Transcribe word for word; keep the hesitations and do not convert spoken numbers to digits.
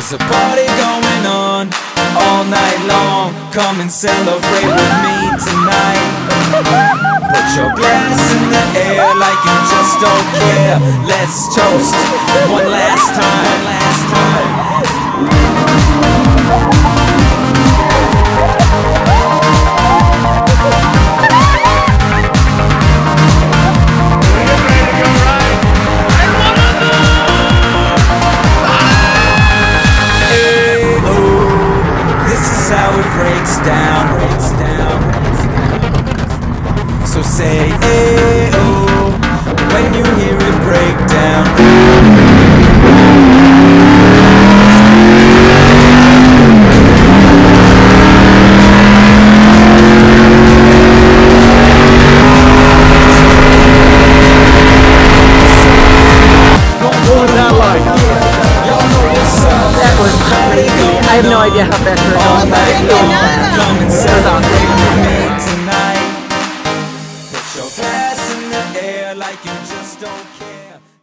There's a party going on all night long. Come and celebrate with me tonight. Put your glass in the air like you just don't care. Let's toast one last time, last time. Breaks down, breaks down. So say ayo when you hear it break down. What was that like? Y'all know what's up. That was crazy. I have no idea how fast we're All going. night long, come and celebrate with me Awesome. tonight. Put your glass in the air like you just don't care.